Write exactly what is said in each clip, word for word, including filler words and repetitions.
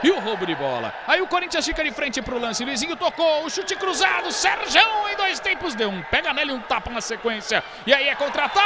E o roubo de bola. Aí o Corinthians fica de frente pro lance. Luizinho tocou, o chute cruzado. Serjão em dois tempos deu um pega nele e um tapa na sequência. E aí é contra-ataque.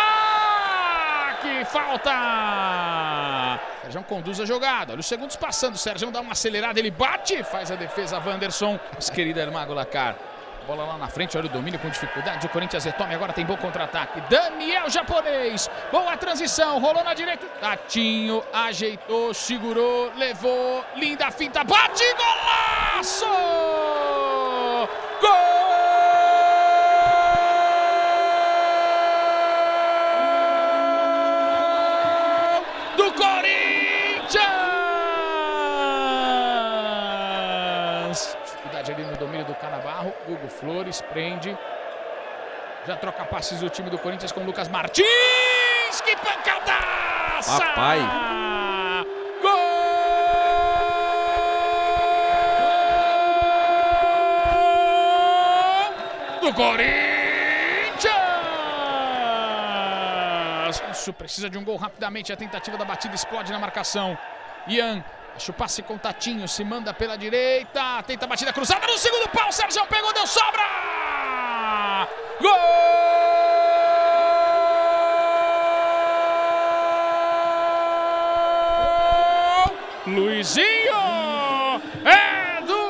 Falta. Serjão conduz a jogada. Olha os segundos passando. O Serjão dá uma acelerada, ele bate. Faz a defesa Wanderson. Nossa querida Mago Lacar. Bola lá na frente, olha o domínio com dificuldade. O Corinthians retoma e agora tem bom contra-ataque. Daniel Japonês. Boa transição. Rolou na direita. Tatinho ajeitou, segurou, levou. Linda finta. Bate, golaço! Gol do Corinthians! Dificuldade ali no domínio do Canabarro. Hugo Flores prende. Já troca passes o time do Corinthians com o Lucas Martins. Que pancadaça! Papai! Gol do Corinthians! Isso, precisa de um gol rapidamente. A tentativa da batida explode na marcação. Ian. Acha o passe com Tatinho, se manda pela direita, tenta a batida cruzada no segundo pau, Serjão pegou, deu sobra! Gol! Luizinho é do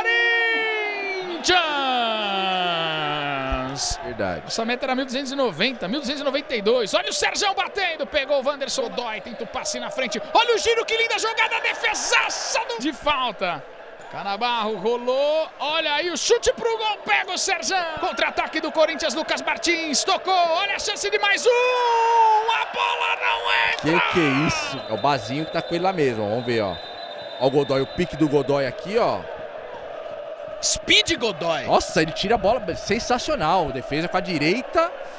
Corinthians! Verdade. Essa meta era mil duzentos e noventa, mil duzentos e noventa e dois. Olha o Serjão batendo, pegou o Wanderson Dói, tenta o passe na frente. Olha o giro, que linda jogada, defesaça do... de falta. Canabarro rolou, olha aí o chute pro gol, pega o Serjão. Contra-ataque do Corinthians, Lucas Martins, tocou, olha a chance de mais um. A bola não entra. Que que é isso? É o Bazinho que tá com ele lá mesmo, ó. Vamos ver, ó. Ó o Godoy, o pique do Godoy aqui, ó. Speed Godoy. Nossa, ele tira a bola, sensacional. Defesa com a direita.